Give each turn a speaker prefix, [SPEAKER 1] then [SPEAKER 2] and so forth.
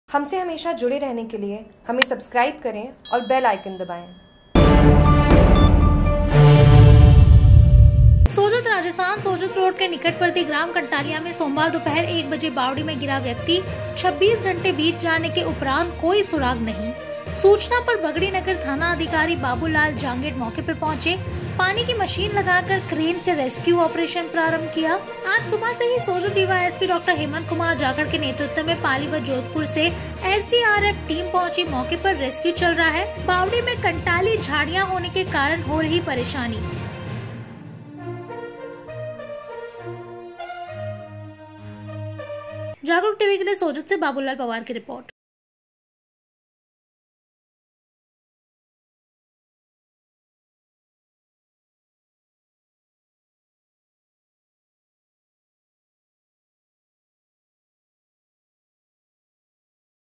[SPEAKER 1] हमसे हमेशा जुड़े रहने के लिए हमें सब्सक्राइब करें और बेल आइकन दबाएं।
[SPEAKER 2] सोजत राजस्थान सोजत रोड के निकटवर्ती ग्राम कंटालिया में सोमवार दोपहर 1 बजे बावड़ी में गिरा व्यक्ति 26 घंटे बीत जाने के उपरांत कोई सुराग नहीं। सूचना पर बगड़ी नगर थाना अधिकारी बाबूलाल जांगेड़ मौके पर पहुंचे, पानी की मशीन लगाकर क्रेन से रेस्क्यू ऑपरेशन प्रारंभ किया। आज सुबह से ही सोजत डीवाईएसपी डॉक्टर हेमंत कुमार जाखड़ के नेतृत्व में पाली व जोधपुर से एसडीआरएफ टीम पहुंची। मौके पर रेस्क्यू चल रहा है। बावड़ी में कंटाली झाड़ियां होने के कारण हो रही परेशानी। जागरूक टीवी के लिए सोजत से बाबूलाल पवार की रिपोर्ट।